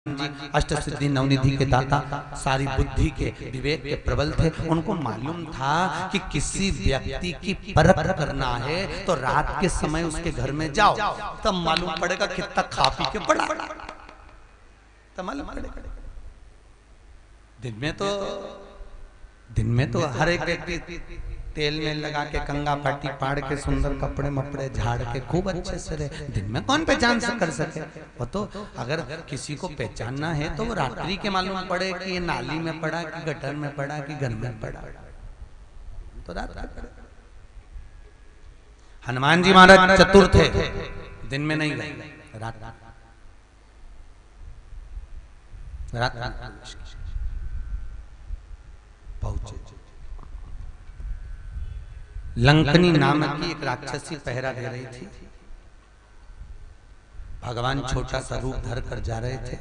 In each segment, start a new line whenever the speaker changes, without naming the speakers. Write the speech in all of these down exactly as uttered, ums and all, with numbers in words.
जी अष्ट सिद्धि नवनिधि के दाता, सारी बुद्धि के विवेक के प्रबल थे। उनको मालूम था कि किसी व्यक्ति की परख करना है तो रात के समय उसके घर में जाओ, तब मालूम पड़ेगा कितना खा पी के पड़ा, तब मालूम पड़ेगा। दिन में तो दिन में तो हर एक व्यक्ति तेल में लगा के कंगा पाटी पाड़ के सुंदर कपड़े मपड़े झाड़ के खूब अच्छे से रहे। दिन में कौन पहचान से कर सके? वो तो अगर किसी को पहचानना है तो वो रात्रि के मालूम पड़े कि ये नाली में पड़ा कि गटर में पड़ा कि घर में पड़ा, तो रात में पड़ा। हनुमान जी महाराज चतुर थे, दिन में नहीं गए, रात रात पहुंचे। लंकनी नामक की एक राक्षसी पहरा दे रही थी। भगवान छोटा सा रूप धर कर जा रहे थे,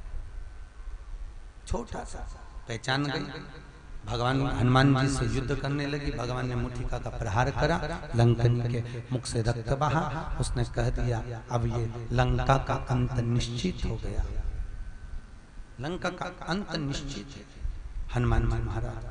छोटा सा, पहचान गई। भगवान हनुमान जी से युद्ध करने लगी। भगवान ने मुठिका का प्रहार करा, लंकनी के मुख से रक्त बहा। उसने कह दिया अब ये लंका का अंत निश्चित हो गया, लंका का अंत निश्चित है। हनुमान जी महाराज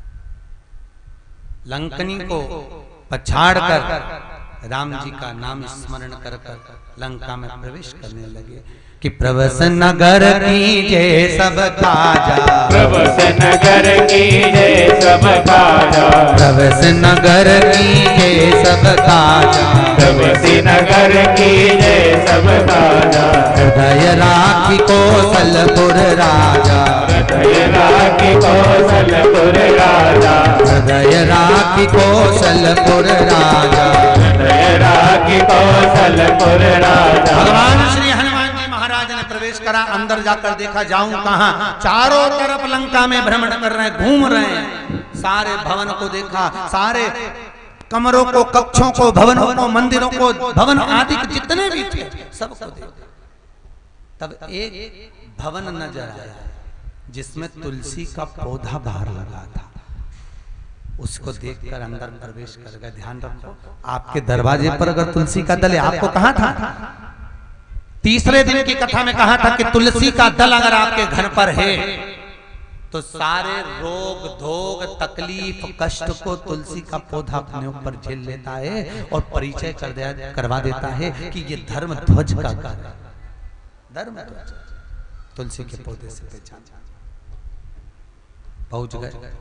लंकनी को पछाड़ कर राम जी का नाम स्मरण कर कर लंका में प्रवेश करने लगे कि प्रवस नगर कीजे सब काजा,
प्रवस नगर कीजे सब काजा,
प्रवस नगर कीजे सब काजा,
प्रवस नगर कीजे सब काजा।
हृदय राखी कौशलपुर राजा,
हृदय राखी कौशलपुर राजा,
हृदय राखी कौशलपुर राजा,
हृदय राखी कौशलपुर राजा।
भगवान श्री हनुमान जी महाराज ने प्रवेश करा। अंदर जाकर देखा जाऊं कहां, चारों तरफ लंका में भ्रमण कर रहे हैं, घूम रहे हैं। सारे भवन को देखा, सारे कमरों को, कक्षों को, भवनों को, मंदिरों को, भवन आदि जितने भी थे सबको देखा। तब एक भवन नजर आया जिसमें तुलसी का पौधा बाहर लगा था। उसको देखकर अंदर प्रवेश कर गए। ध्यान रखो, आपके दरवाजे पर अगर तुलसी का दल है, आपको कहा था तीसरे दिन की कथा में कहा था कि तुलसी का दल अगर आपके घर पर है तो सारे रोग धोग तकलीफ कष्ट को तुलसी का पौधा अपने ऊपर झेल लेता है और परिचय कर दे, करवा देता है कि ये धर्म ध्वज का घर है। धर्म ध्वज तुलसी के पौधे से पहचान। पहुंच गए।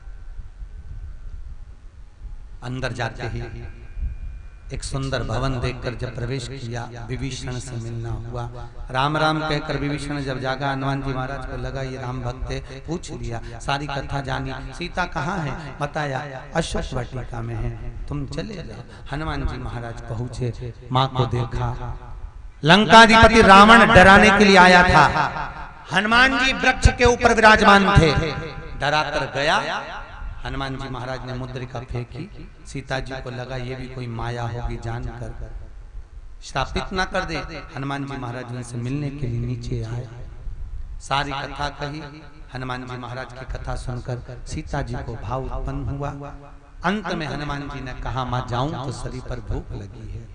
अंदर जाते ही एक सुंदर भवन देखकर जब प्रवेश किया, विभीषण से मिलना हुआ। राम राम कहकर विभीषण जब जागा, हनुमान जी महाराज को लगा ये राम भक्त है, पूछ लिया, सारी कथा जानी। सीता कहाँ है? बताया अशोक वाटिका में है, तुम चले जाओ। हनुमान जी महाराज पहुंचे, माँ को देखा। लंकाधिपति रावण डराने के लिए आया था, हनुमान जी वृक्ष के ऊपर विराजमान थे। डरा कर गया। हनुमान जी महाराज ने मुद्रिका फेंकी। सीता जी को लगा ये भी कोई माया होगी, जानकर श्रापित ना कर दे। हनुमान जी महाराज उनसे मिलने के लिए नीचे आए। सारी कथा कही। हनुमान जी महाराज की कथा सुनकर सीता जी को भाव उत्पन्न हुआ। अंत में हनुमान जी ने कहा मां जाऊं तो शरीर पर भूख लगी है,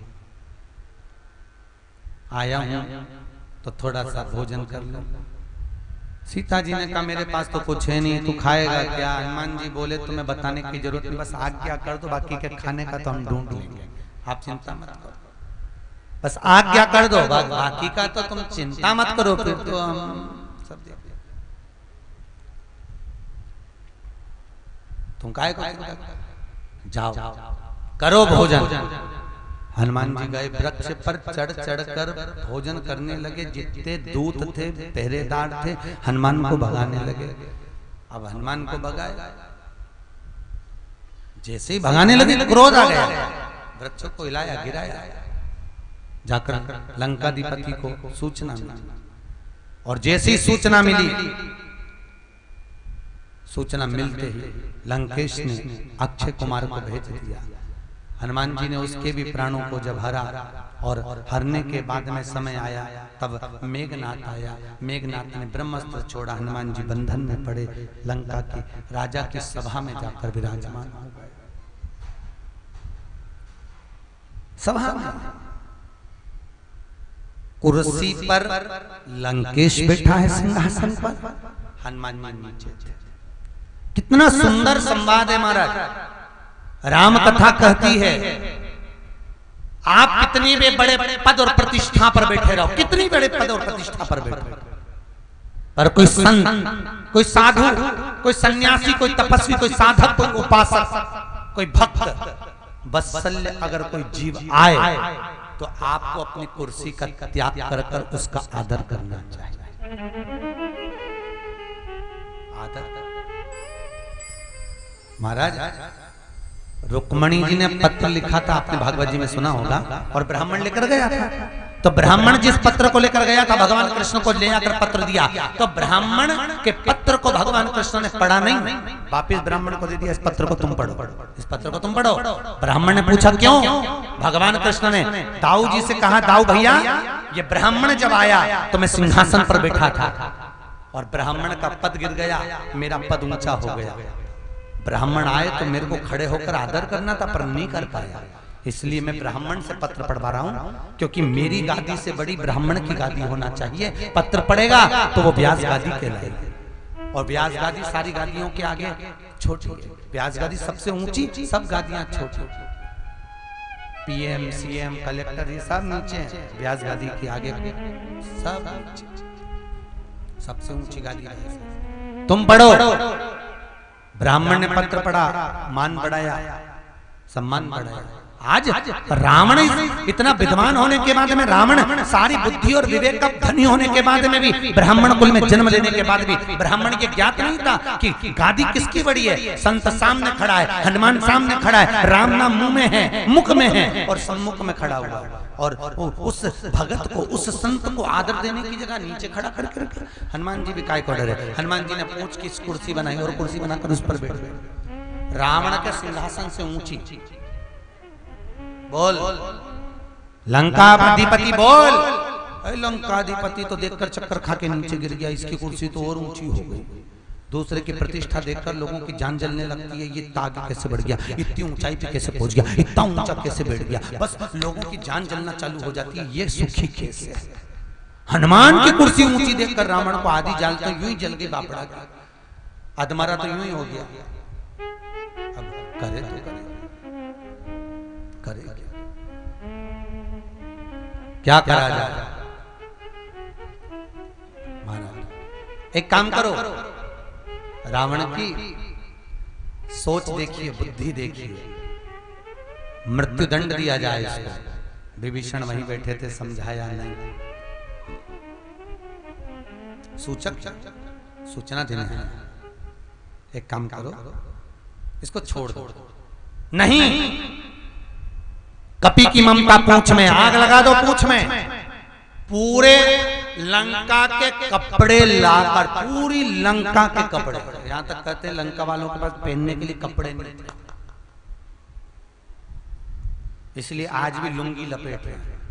आया हूं तो थोड़ा सा भोजन कर लो। सीता जी ने कहा मेरे पास तो कुछ है नहीं, तू खाएगा क्या? हनुमान जी बोले तुम्हें बताने की जरूरत नहीं, बस आज्ञा कर दो, बाकी के खाने का तो हम ढूंढ लेंगे, आप चिंता मत करो। बस आज्ञा कर दो, बाकी का तो तुम चिंता मत करो, फिर तो हम सब देख लेंगे। तुम काहे को जाओ करो भोजन। हनुमान जी गए, वृक्ष पर चढ़ चढ़ कर भोजन करने लगे। जितने दूत थे, पहरेदार थे, हनुमान को भगाने लगे। अब हनुमान को भगाए, जैसे ही भगाने लगे क्रोध आ गया, वृक्ष को हिलाया गिराया। जाकर लंकाधिपति को सूचना मिली, और जैसी सूचना मिली, सूचना मिलते ही लंकेश ने अक्षय कुमार को भेज दिया। हनुमान जी ने उसके भी प्राणों को जब हरा, और हरने के बाद में समय आया, तब मेघनाथ आया। मेघनाथ ने ब्रह्मास्त्र छोड़ा, हनुमान जी बंधन में पड़े। लंका की राजा की सभा में जाकर विराजमान हो गए। सभा में कुर्सी पर लंकेश बैठा है सिंहासन पर, हनुमान जी नीचे थे। कितना सुंदर संवाद है महाराज। राम कथा कहती है आप कितनी भी बड़े पद और प्रतिष्ठा पर बैठे रहो, कितनी बड़े पद और प्रतिष्ठा पर बैठे, पर कोई संत, कोई साधु, कोई सन्यासी, कोई तपस्वी, कोई साधक, कोई उपासक, कोई भक्त, वत्सल्य अगर कोई जीव आए तो आपको अपनी कुर्सी का त्याग कर कर उसका आदर करना चाहिए। आदर। महाराज रुक्मणी जी ने पत्र लिखा था, आपने भागवत जी में सुना होगा, और ब्राह्मण लेकर गया था। तो ब्राह्मण जिस पत्र को लेकर गया था भगवान कृष्ण को ले आकर पत्र दिया, तो ब्राह्मण के पत्र को भगवान कृष्ण ने पढ़ा नहीं, वापिस ब्राह्मण को दे दिया, इस पत्र को तुम पढ़ो, इस पत्र को तुम पढ़ो। ब्राह्मण ने पूछा क्यों? भगवान कृष्ण ने दाऊ जी से कहा, दाऊ भैया ये ब्राह्मण जब आया तो मैं सिंहासन पर बैठा था और ब्राह्मण का पद गिर गया, मेरा पद ऊंचा हो गया। ब्राह्मण आए तो मेरे को खड़े होकर आदर करना था पर नहीं कर पाया, इसलिए मैं ब्राह्मण से पत्र पढ़वा रहा हूं, क्योंकि मेरी गादी से बड़ी ब्राह्मण की गादी होना चाहिए। पत्र पढ़ेगा तो वो व्यास गादी कहलाएगी, और व्यास गादी सारी गादियों के आगे छोटी है। व्यास गादी सबसे ऊंची, सब गादियां छोटी, पीएम, सीएम, कलेक्टर ये सब नीचे हैं, व्यास गादी के आगे सब सबसे ऊंची गादी है। तुम पढ़ो। ब्राह्मण ने पत्र पढ़ा, मान बढ़ाया, सम्मान बढ़ाया। आज रावण इतना विद्वान होने के बाद में, रावण सारी बुद्धि और विवेक का धनी होने के बाद में भी, ब्राह्मण कुल में जन्म लेने के बाद भी ब्राह्मण के ज्ञात नहीं था कि गादी किसकी बड़ी है। संत सामने खड़ा है, हनुमान सामने खड़ा है, राम नाम मुंह में है, मुख में है और सम्मुख में खड़ा हुआ, और उस भगत को, उस संत को आदर देने की जगह नीचे खड़ा करके रखे। हनुमान जी भी काय को डरे, हनुमान जी ने पूछ की कुर्सी बनाई और कुर्सी बनाकर उस पर बैठ गए। रावण के सिंहासन से ऊंची। बोल लंका अधिपति, बोल। लंका अधिपति तो देखकर चक्कर खा के नीचे गिर गया, इसकी कुर्सी तो और ऊंची हो गई। दूसरे की प्रतिष्ठा देखकर लोगों की जान जलने लगती है, ये ताग कैसे बढ़ गया, इतनी ऊंचाई पे कैसे पहुंच गया, इतना ऊंचा कैसे बैठ गया, बस लोगों की जान जलना चालू हो जाती है, ये सुखी कैसे है। हनुमान की कुर्सी ऊंची देखकर रावण को आधी जाल तो यूं ही जल के बापड़ा गया, अधमरा तो यूं ही हो गया। अब करे तो करे, करे क्या करा जाए। महाराज एक काम करो, रावण की सोच देखिए, बुद्धि देखिए, मृत्युदंड दिया जाए इसको। विभीषण वहीं बैठे थे, समझाया नहीं। सूचक सूचना देने हैं, एक काम करो इसको छोड़ दो। नहीं, कपि की ममता पूंछ में, आग लगा दो पूंछ में। पूरे लंका के कपड़े लाकर, पूरी लंका के कपड़े, यहां तक कहते हैं लंका वालों के पास पहनने के लिए कपड़े नहीं थे, इसलिए आज भी लुंगी लपेट रहे हैं।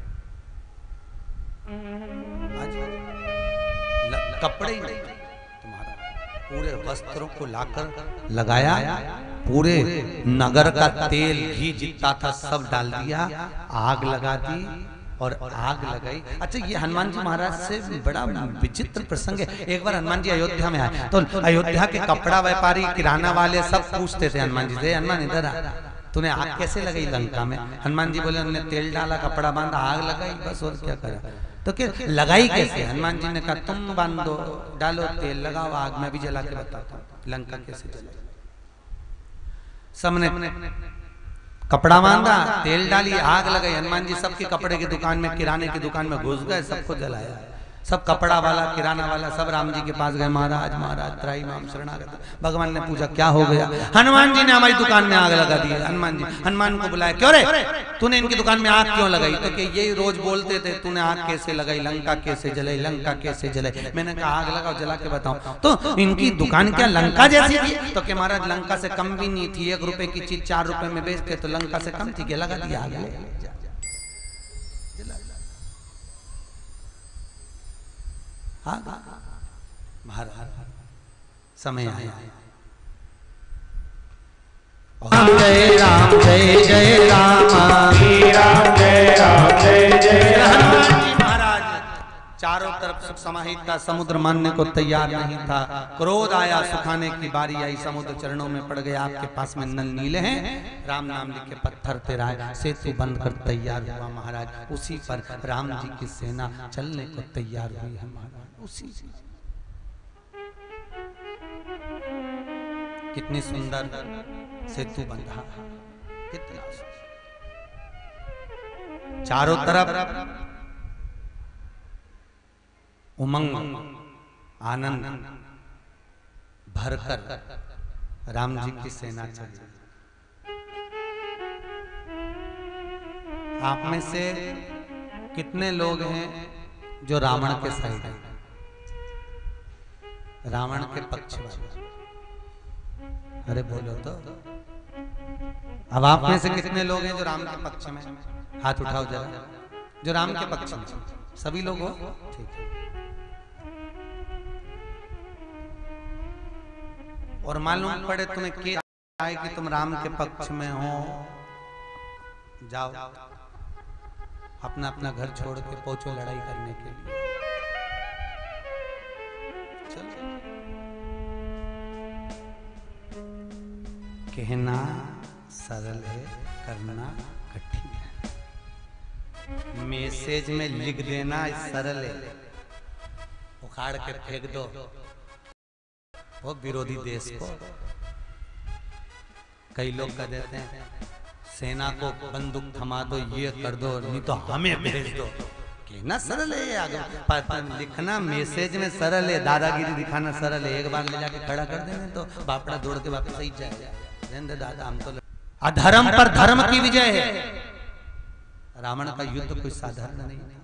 आज कपड़े ही नहीं, तुम्हारा पूरे वस्त्रों को लाकर लगाया, पूरे नगर का तेल घी जितना था सब डाल दिया, आग लगा दी और आग लगाई। अच्छा, ये हनुमान जी महाराज से बड़ा विचित्र प्रसंग है। एक बार हनुमान जी अयोध्या में आए तो अयोध्या के कपड़ा व्यापारी, किराना वाले सब पूछते थे हनुमान जी से, हनुमान इधर आ, तूने आग कैसे लगाई लंका में? हनुमान जी बोले उन्होंने तेल डाला, कपड़ा बांधा, आग लगाई, बस और क्या करा। तो क्या लगाई कैसे? हनुमान जी ने कहा तुम बांधो, डालो तेल, लगाओ आग, मैं भी जला के बताता हूँ लंका कैसे जलाई। सबने कपड़ा बांधा, तेल डाली, आग लगाई। हनुमान जी सबके कपड़े की दुकान में, किराने की दुकान में घुस गए, सबको जलाया। सब कपड़ा वाला, किराना वाला सब राम जी के पास गए, महाराज महाराज त्राई माम शरणागत। भगवान ने पूछा क्या हो गया? हनुमान जी ने हमारी दुकान में आग लगा दी है। हनुमान जी हनुमान को बुलाया, क्यों रे तूने इनकी दुकान में आग क्यों लगाई? तो कि यही रोज बोलते थे तूने आग कैसे लगाई, लंका कैसे जलाई, लंका कैसे जलाई। मैंने कहा आग लगाओ, जला के बताओ। तो इनकी दुकान क्या लंका जैसी थी? तो कि महाराज लंका से कम भी नहीं थी, एक रुपए की चीज चार रुपए में बेचते तो लंका से कम थी, लगा दिया आग। महाराज समय आया। जय राम जय जय राम,
राम जय राम जय जय राम।
हनुमान जी महाराज चारों तरफ सुख समाहित था, समुद्र मानने को तैयार नहीं था। क्रोध आया, सुखाने की बारी आई, समुद्र चरणों में पड़ गया। आपके पास में नल नीले हैं, राम नाम लिखे पत्थर तेरा है, सेतु बंद कर तैयार हुआ महाराज। उसी पर राम जी की सेना चलने को तैयार हुई है महाराज। उसी कितनी सुंदर सेतु बंधा, कितना चारों तरफ उमंग आनंद भरकर राम जी की सेना चली। आप में से कितने लोग हैं जो रावण के साइड हैं, रावण के पक्ष में? अरे बोलो तो। अब आप में से कितने लोग हैं जो राम के पक्ष में? हाथ उठाओ जरा, जो राम के पक्ष में। सभी लोग हो? ठीक है। और मालूम पड़े तुम्हें कि आए कि तुम राम के पक्ष में हो, जाओ अपना अपना घर छोड़ के पहुंचो लड़ाई करने के लिए। चलो। कहना सरल है, करना कठिन है। मैसेज में लिख देना सरल है, उखाड़ के फेंक दो वो विरोधी देश को। कई लोग कह देते हैं सेना को बंदूक थमा दो, ये कर दो, नहीं तो हमें भेज दो। कहना सरल है, आगे लिखना मैसेज में सरल है, दादागिरी दिखाना सरल है। एक बार ले जाके खड़ा कर देने तो बापड़ा दौड़ के वापस ही जाएगा। दादा हम तो अधर्म पर धर्म की विजय है। रावण का युद्ध कोई साधारण नहीं था।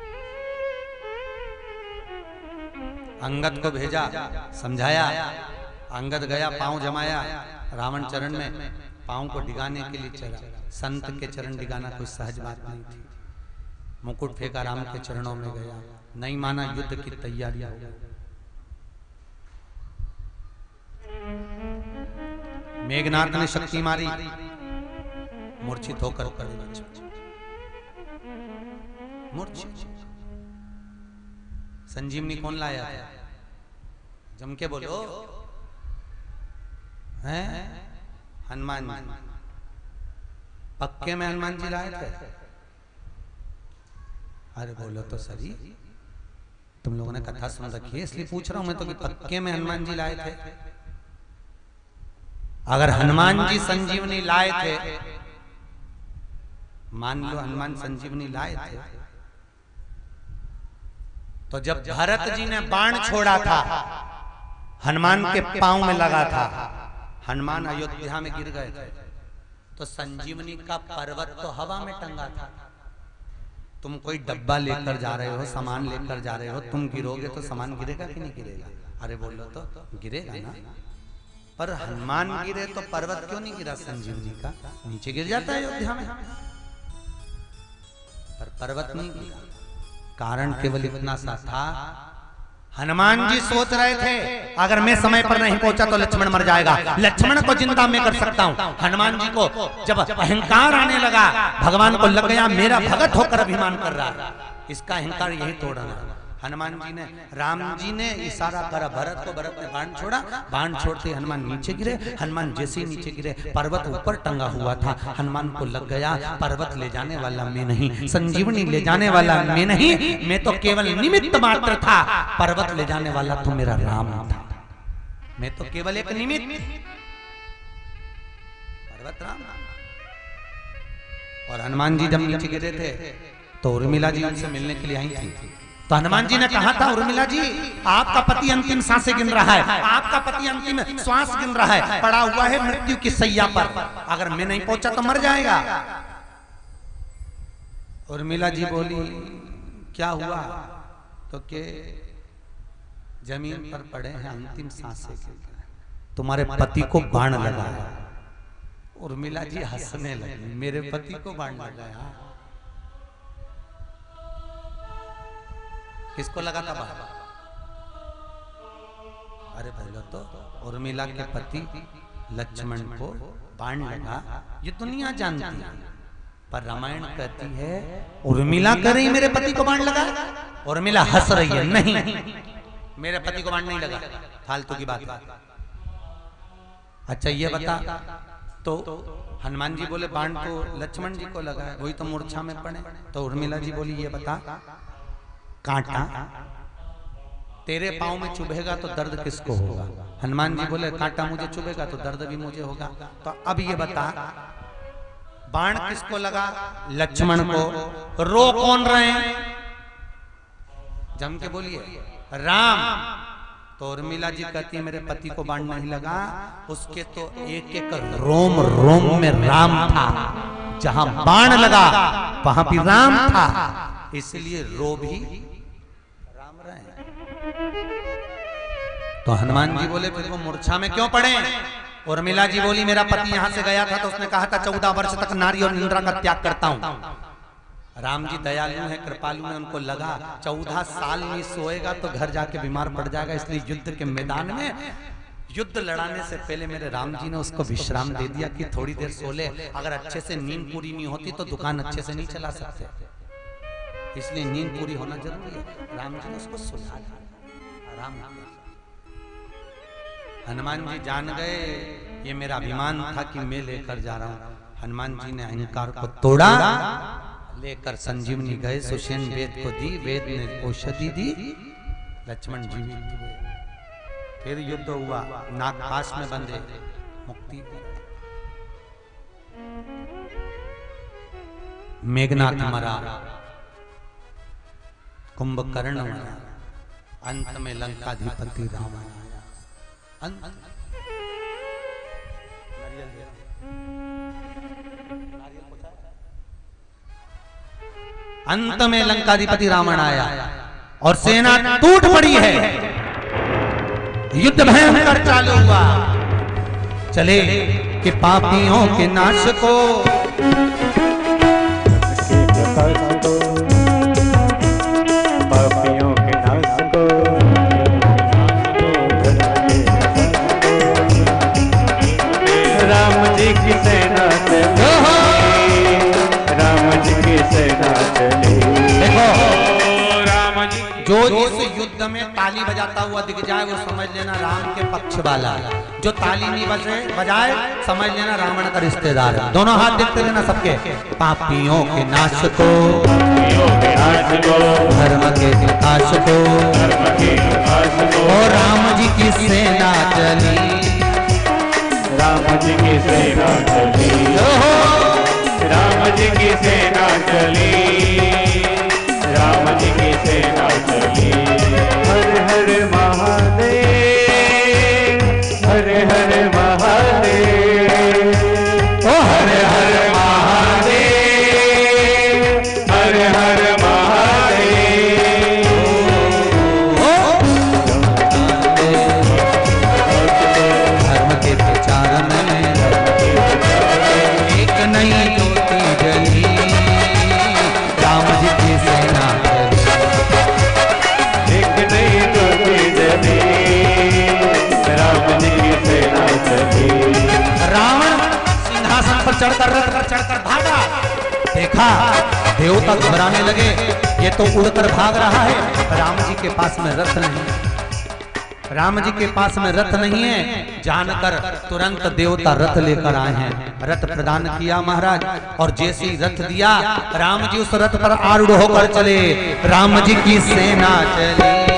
अंगद को भेजा, समझाया, अंगद गया, पांव जमाया रावण चरण में, पांव को डिगाने के लिए चला। संत के चरण डिगाना कोई सहज बात नहीं थी। मुकुट फेंका, राम के चरणों में गया, नहीं माना, युद्ध की तैयारी हो गई। मेघनाथ ने शक्ति मारी, मूर्छित होकर मूर्छित। संजीवनी कौन लाया था? जम के बोलो। हैं? हनुमान जी। पक्के में हनुमान जी लाए थे? अरे बोलो तो सही, तुम लोगों ने कथा सुन रखी है इसलिए पूछ रहा हूं मैं तो कि पक्के में हनुमान जी लाए थे? अगर हनुमान जी संजीवनी लाए थे, मान लो हनुमान संजीवनी लाए थे, तो जब भरत जी ने बाण छोड़ा था, हनुमान के पांव में लगा था, हनुमान अयोध्या में गिर गए थे, तो संजीवनी का पर्वत तो हवा में टंगा था। तुम कोई डब्बा लेकर जा रहे हो, सामान लेकर जा रहे हो, तुम गिरोगे तो सामान गिरेगा कि नहीं गिरेगा? अरे बोलो तो, गिरेगा ना। पर हनुमान गिरे तो पर्वत क्यों नहीं गिरा? संजीवनी का नीचे गिर जाता है अयोध्या में, पर पर्वत नहीं गिरा। कारण केवल इतना सा था, हनुमान जी सोच रहे थे अगर मैं समय पर नहीं पहुंचा तो लक्ष्मण मर जाएगा, लक्ष्मण को जिंदा मैं कर सकता हूं। हनुमान जी को जब अहंकार आने लगा, भगवान को लग गया मेरा भगत होकर अभिमान कर रहा है, इसका अहंकार यही तोड़ना। हनुमान जी ने, राम जी ने इशारा करा भरत को, भरत ने बाण छोड़ा, बाण छोड़ते हनुमान नीचे गिरे। हनुमान जैसे ही नीचे गिरे, पर्वत ऊपर टंगा हुआ था, हनुमान को लग गया पर्वत ले जाने वाला मैं नहीं, संजीवनी ले जाने वाला मैं नहीं, मैं तो केवल निमित्त मात्र था, पर्वत ले जाने वाला तो मेरा राम था, मैं तो केवल एक निमित्त, पर्वत राम। और हनुमान जी जब नीचे गिरे थे तो उर्मिला जी उनसे मिलने के लिए आई थी। तो हनुमान जी ने कहा था, उर्मिला जी आपका पति अंतिम सांसें गिन रहा है, आपका पति अंतिम श्वास गिन रहा है, पड़ा हुआ है मृत्यु की सैया पर, अगर मैं नहीं पहुंचा तो मर जाएगा। उर्मिला जी बोली क्या हुआ? तो के जमीन पर पड़े हैं, अंतिम सांसें गिन रहे हैं, तुम्हारे पति को बाण लगा। उर्मिला जी हंसने लगी, मेरे पति को बाण लगाया? किसको लगा था बाण? अरे बोलो तो, उर्मिला के पति लक्ष्मण को बाण लगा, ये दुनिया जानती है, पर रामायण कहती है उर्मिला कह रही मेरे पति को बाण लगा। उर्मिला हंस रही है, नहीं मेरे पति को बाण नहीं लगा, फालतू की बात। अच्छा ये बता, तो हनुमान जी बोले बाण तो लक्ष्मण जी को लगा है, वही तो मूर्छा में पड़े। तो उर्मिला जी बोली ये बता, कांटा तेरे पांव में चुभेगा तो दर्द किसको होगा? हनुमान जी बोले कांटा मुझे चुभेगा तो दर्द भी मुझे होगा। तो अब ये बता, बाण किसको लगा? लक्ष्मण को। रो कौन रहे हैं? जम के बोलिए, राम। तो उर्मिला जी कहती है मेरे पति को बाण नहीं लगा, उसके तो एक एक रोम रोम में राम था, जहां बाण लगा वहां भी राम था, इसलिए रो भी राम रहे। तो हनुमान जी बोले फिर वो मूर्छा में क्यों पड़े? उर्मिला जी बोली मेरा पति यहां से गया था तो उसने कहा था चौदह वर्ष तक नारी और निंद्रा का त्याग करता हूं। राम जी दयालु है, कृपालु है, उनको लगा चौदह साल नहीं सोएगा तो घर जाके बीमार पड़ जाएगा, इसलिए युद्ध के मैदान में युद्ध लड़ाने से पहले मेरे राम जी ने उसको विश्राम दे दिया कि थोड़ी देर सो ले। अगर अच्छे से नींद पूरी नहीं होती तो दुकान अच्छे से नहीं चला सकते, इसलिए नींद पूरी होना जरूरी है। राम जी ने उसको सुला दिया, आराम किया। हनुमान जी जान गए ये मेरा अभिमान था कि मैं लेकर जा रहा हूं। हनुमान जी ने अहंकार को तोड़ा, लेकर संजीवनी गए, सुषेण वेद को दी, वेद ने औषधि दी, लक्ष्मण जी भी हुए। फिर युद्ध हुआ, नागपाश में बंधे, मुक्ति दी। मेघनाथ मरा, कुंभकर्ण मरा, अंत में लंकाधिपति रावण आया। अंत अंत में लंकाधिपति रावण आया और सेना टूट पड़ी है, युद्ध भयंकर चालू हुआ। चले कि पापियों के नाश को,
पापियों के नाश को, राम जी की सेना चली, राम जी की सेना चली।
देखो
राम जी
जो इस युद्ध में ताली बजाता हुआ दिख जाए वो समझ लेना राम के पक्ष वाला है, जो ताली नहीं बजे बजाए समझ लेना रावण का रिश्तेदार है। दोनों हाथ देखते रहना सबके। पापियों के नाश को,
पापियों के नाश को,
धर्म के विकास को,
धर्म के विकास को,
और राम जी की सेना चली,
राम जी की सेना चली, राम जी की सेना चली, राम जी की सेना चली। हर हर महादेव, हर हर महादेव, ओ हर हर महादेव, हर हर महादेव।
धर्म के प्रचार में एक नई ज्योति जली, राम जी की सेना चली,
एक नई ज्योति जली, राम जी की सेना चली।
रावण सिंहासन पर चढ़कर रथ पर चढ़कर भागा। देखा देवता घबराने लगे, ये तो उड़कर भाग रहा है, राम जी के पास में रथ नहीं, राम जी के पास में रथ नहीं है। जानकर तुरंत देवता रथ लेकर आए हैं, रथ प्रदान किया महाराज, और जैसे ही रथ दिया राम जी उस रथ पर आरूढ़ होकर चले, राम जी की सेना चली।